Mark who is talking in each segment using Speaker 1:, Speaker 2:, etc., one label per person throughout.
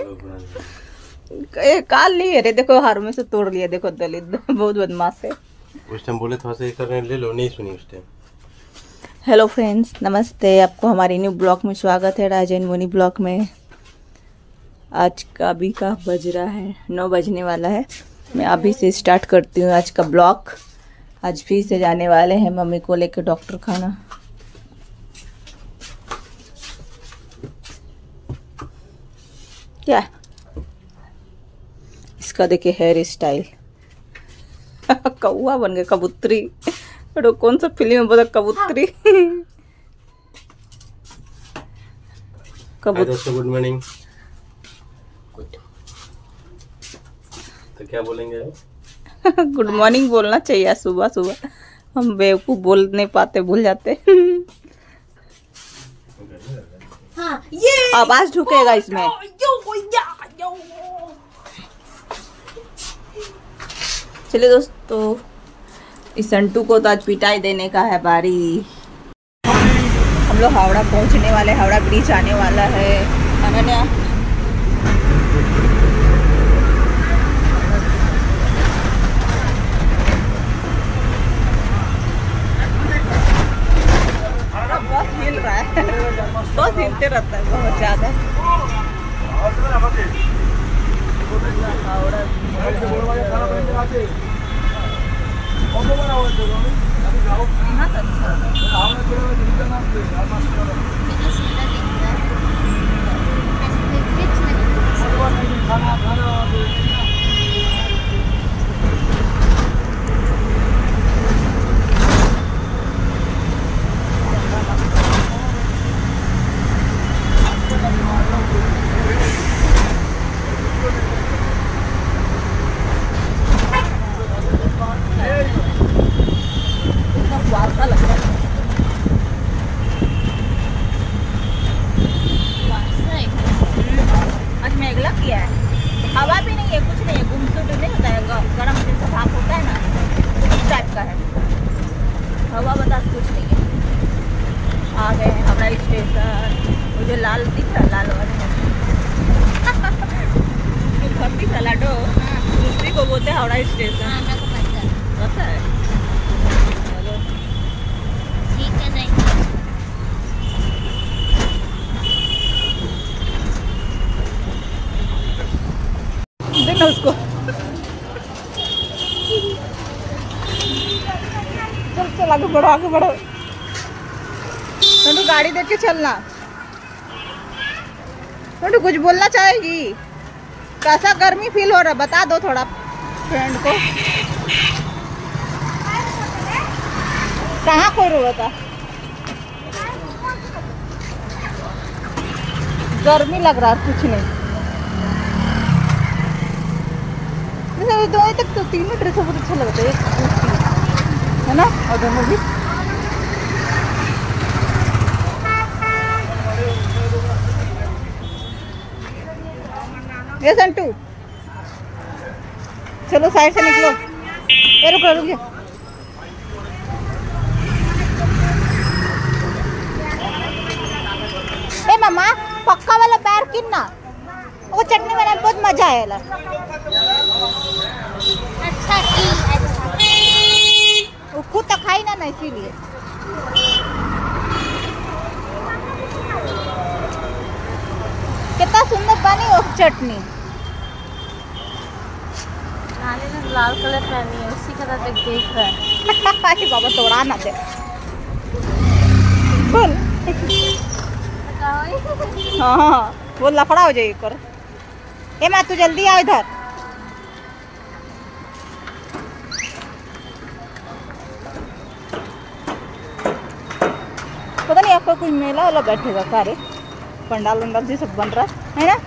Speaker 1: काल लिए रे, देखो हार में से तोड़ लिया, देखो दलित बहुत बदमाश है।
Speaker 2: उस टाइम बोले थोड़ा सा ये करने ले लो, नहीं सुनी उस टाइम।
Speaker 1: हेलो फ्रेंड्स, नमस्ते। आपको हमारी न्यू ब्लॉग में स्वागत है, राजन मोनी ब्लॉग में। आज का अभी का बज रहा है 9 बजने वाला है। मैं अभी से स्टार्ट करती हूँ आज का ब्लॉग। आज फिर से जाने वाले हैं मम्मी को लेकर डॉक्टर खाना। क्या इसका देखिए हेयर स्टाइल कौआ बन गया, कबूतरी। तो कौन सा फिल्म में बोला कबूतरी
Speaker 2: गुड मॉर्निंग। तो क्या बोलेंगे?
Speaker 1: गुड मॉर्निंग बोलना चाहिए सुबह सुबह। हम बेवकूफ बोल नहीं पाते, भूल जाते। हाँ, ये आवाज ढुकेगा इसमें। चलिए दोस्तों, इस संटू को तो आज पिटाई देने का है बारी। हम लोग हावड़ा पहुंचने वाले, हावड़ा ब्रिज आने वाला है। अनन्या बस हिल रहा है, बस हिलते रहता है बहुत ज्यादा। हवा भी नहीं है, कुछ नहीं है, गुमसुम नहीं होता है, गर्म दिन से भाप होता है ना, इस टाइप का है। हवा बतास कुछ नहीं है। आ गए हैं हमारा स्टेशन। मुझे लाल दिख रहा, लाल वाला भर्ती सलाडो दूसरी को बोलते हैं हावड़ा स्टेशन। पता है? ठीक है। नहीं देखना उसको। चल चल आगे बढ़ो, आगे बढ़ो। तो गाड़ी देख के चलना। तो कुछ बोलना चाहेगी? कैसा गर्मी फील हो रहा है बता दो थोड़ा फ्रेंड को। कहाँ कोई रो था? गर्मी लग रहा है, कुछ नहीं। दो तक तो तीनों ड्रेस बहुत अच्छा लगता है ना, और दोनों भी। ये संटू चलो साइड से निकलो। ये रुको रुकिए। ए मामा पक्का वाला पैर किन्ना, वो चटनी वाला बहुत मजा आएगा। अच्छा वो खुद तो खाई ना इसीलिए। कितना सुंदर बनी वो चटनी। लाल कलर पहनी है, उसी का देख रहा है। अरे बाबा तोड़ा ना दे। बोल हाँ, वो लफड़ा हो जाएगी कर। ए माँ तू जल्दी आओ इधर। पता नहीं आपका कोई मेला वाला बैठेगा सारे पंडाल वंडाल जी सब बन रहा है ना।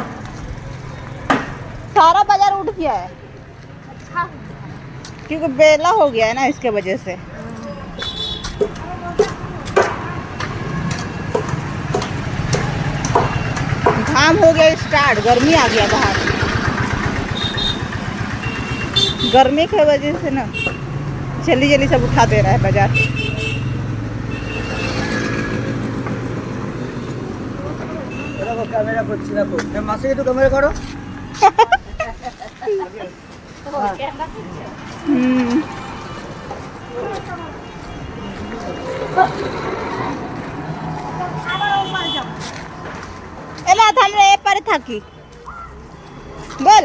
Speaker 1: सारा बाजार उठ गया है। अच्छा, क्योंकि बेला हो गया है ना, इसके वजह से। घाम हो गया स्टार्ट, गर्मी आ गया बाहर। गर्मी की वजह से ना जल्दी जल्दी सब उठा दे रहा है बाजार।
Speaker 3: ক্যামেরা করছি দেখো মাসে একটু ক্যামেরা করো
Speaker 1: এলা আমরা এপারে থাকি বল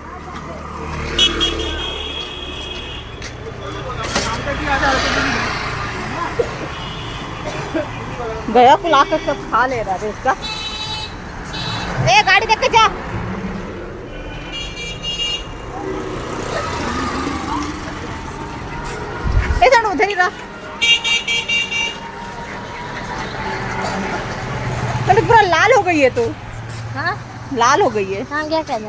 Speaker 1: गया कुल आकर सब खा ले रहा है इसका ए गाड़ी देख के जा ए जानो उधर ही रहा मतलब पूरा लाल हो गई है तू
Speaker 4: हाँ
Speaker 1: लाल हो गई है
Speaker 4: हाँ क्या करना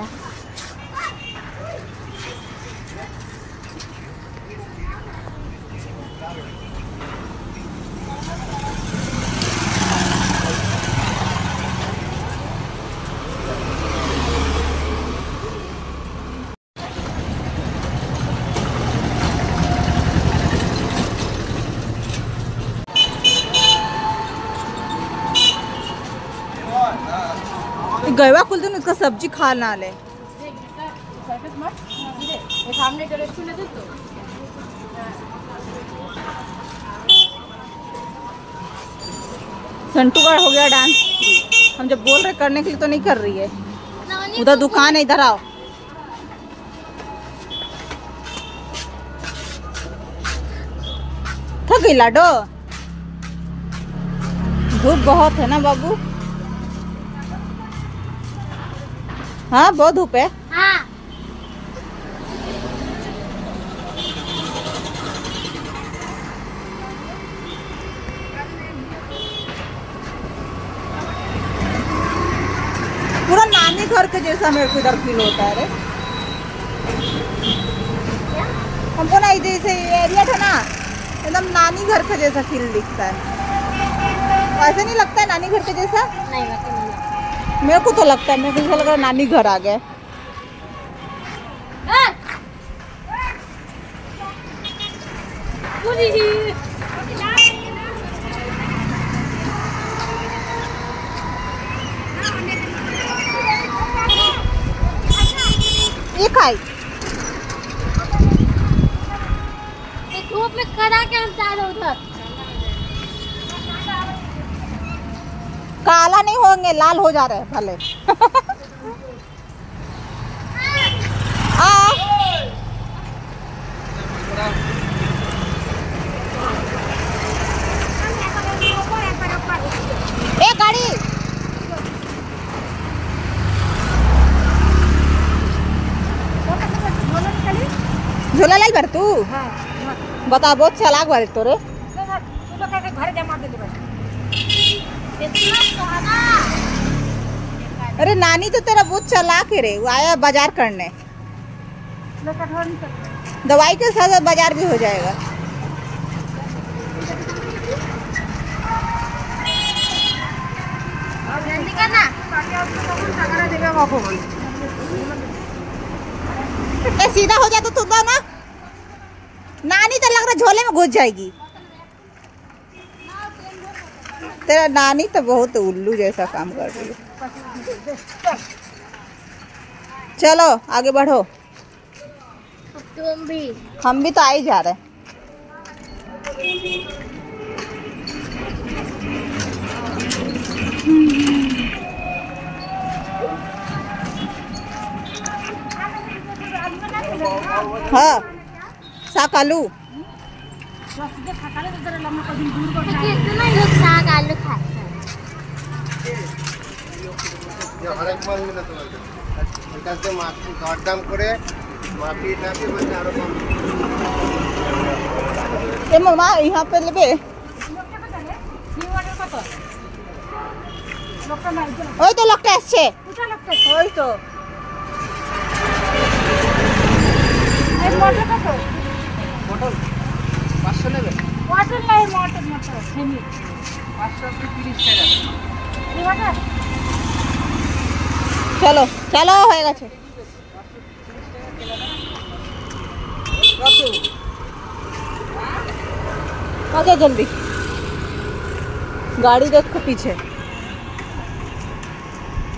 Speaker 1: गवा कुल दिन उसका सब्जी खा ना ले संटू का हो गया डांस हम जब बोल रहे करने के लिए तो नहीं कर रही है उधर दुकान है इधर आओ थक गई लाडो धूप बहुत है ना बाबू हाँ बहुत धूप है
Speaker 4: हाँ
Speaker 1: पूरा नानी घर के जैसा मेरे को इधर फील होता है रे हमको ना जैसे एरिया था ना एकदम नानी घर के जैसा फील दिखता है ऐसा नहीं लगता है नानी घर के जैसा
Speaker 4: नहीं मैं तो नहीं
Speaker 1: मेरे को तो लगता है मेरे को ऐसा लग रहा है नानी घर आ गए ये खाई
Speaker 4: धूप में खड़ा के हम जा रहे उधर
Speaker 1: काला नहीं होंगे लाल हो जा रहे हैं भले ए गाड़ी झोला लाई भर तू बता बहुत चालाक भरे तोरे अरे नानी तो तेरा बहुत चालाक है रे वो आया बाजार करने दवाई के साथ बाजार भी हो जाएगा
Speaker 4: जल्दी करना
Speaker 1: ए सीधा हो जाए तो ना नानी तो लग रहा झोले में घुस जाएगी तेरा नानी तो बहुत उल्लू जैसा काम कर रही है चलो आगे बढ़ो
Speaker 4: तुम भी
Speaker 1: हम भी तो आ ही जा रहे हैं हाँ साकालू
Speaker 4: क्योंकि इतना ही लोग साग आलू खाते हैं
Speaker 3: অনেক মাল মিলে তোমার কাছে মাটি দরদাম করে মাটি নাকি মানে আরো কম
Speaker 1: ए मामा यहाँ पे लेबे ওই তো লোকটা আসছে ওই তো
Speaker 3: পটল 500 নেবে
Speaker 4: মটর লাই মটর মটর সেমি
Speaker 3: 530 টাকা
Speaker 1: চলো চলো হয়ে গেছে आजा जल्दी गाड़ी देखो पीछे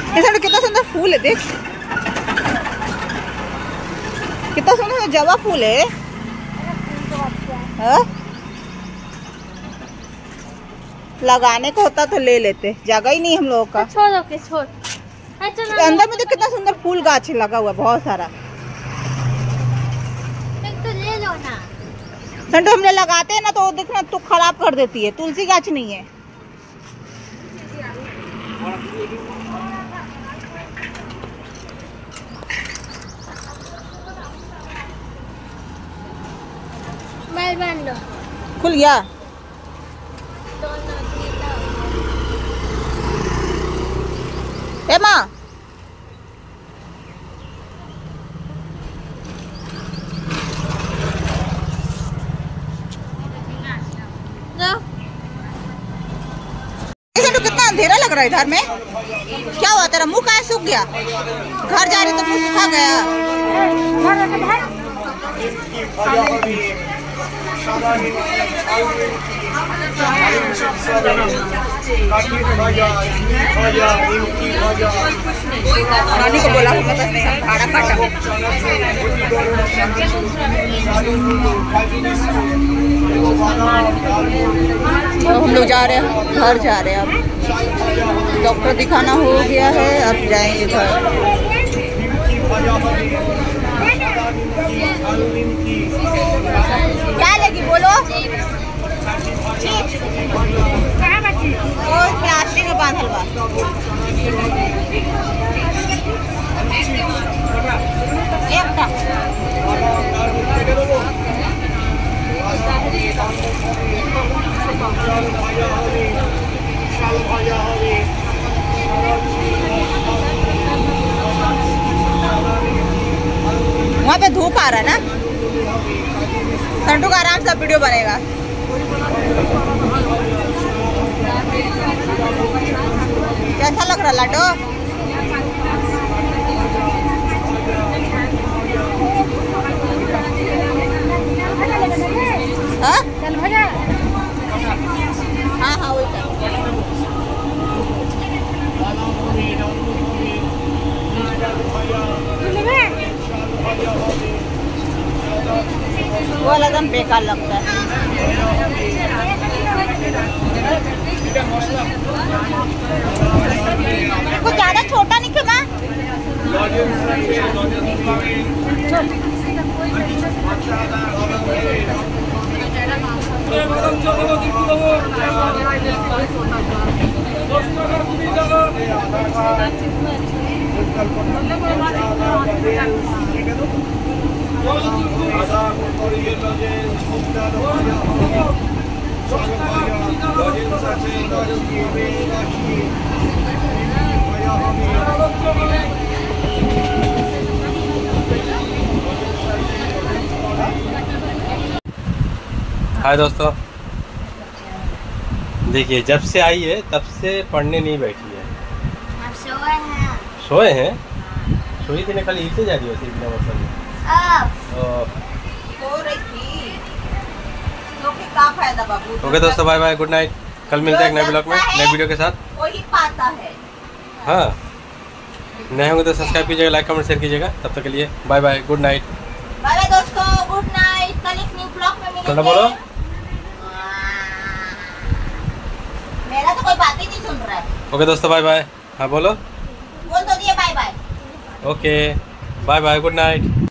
Speaker 1: ऐसा कितना सुंदर फूल है, देख कितना सुंदर जवा फूल है। हाँ? लगाने को होता तो ले लेते, जगह ही नहीं हम लोगों का।
Speaker 4: छोड़ ओके छोड़। अच्छा
Speaker 1: अंदर में तो कितना सुंदर फूल गाछ लगा हुआ है, बहुत सारा।
Speaker 4: एक तो ले लो ना।
Speaker 1: संटू हमने लगाते हैं ना तो देखना तो खराब कर देती है, तुलसी गाछ नहीं है।
Speaker 4: मैं बांध लो।
Speaker 1: खुल गया। ए माँ, कितना अंधेरा लग रहा है इधर में। क्या हुआ तेरा मुंह काहे सूख गया? घर जा रही तो मुंह सूखा गया। रानी को बोला होगा बस भाड़ा काटा। तो हम लोग जा रहे हैं, घर जा रहे हैं। अब डॉक्टर दिखाना हो गया है, अब जाएंगे घर। क्या लेगी बोलो? प्लास्टिक में बांधल बा। वहाँ पे धूप आ रहा है ना, संटू का आराम से वीडियो बनेगा। कैसा लग रहा लाडो? हाँ हाँ हाँ वही वो एकदम बेकार लगता है। कुछ ज्यादा छोटा नहीं क्यों माँ?
Speaker 2: हाय दोस्तों, देखिए जब से आई है तब से पढ़ने नहीं बैठी है।
Speaker 4: हम सोए हैं।
Speaker 2: सोए हैं? सोई थी ना कल, ईद से जा रही होती इतना मतलब।
Speaker 1: सो रही थी तो फिर क्या फायदा बाबू।
Speaker 2: ओके दोस्तों, बाय बाय, गुड नाइट। कल मिलते हैं एक नए ब्लॉग में, नए वीडियो के साथ।
Speaker 1: वही पाता है।
Speaker 2: हाँ, नए होंगे तो सब्सक्राइब कीजिएगा, लाइक कमेंट शेयर कीजिएगा। तब तक के लिए bye bye, good night.
Speaker 1: Bye bye दोस्तों, गुड नाइट। कल एक न्यू ब्लॉग में मिलेंगे।
Speaker 2: थोड़ा बोलो।
Speaker 1: मेरा तो कोई बात ही नहीं सुन रहा है।
Speaker 2: ओके दोस्तों, बाय बाय। हाँ बोलो।
Speaker 1: बोल तो दिए bye bye.
Speaker 2: Okay, bye bye, good night.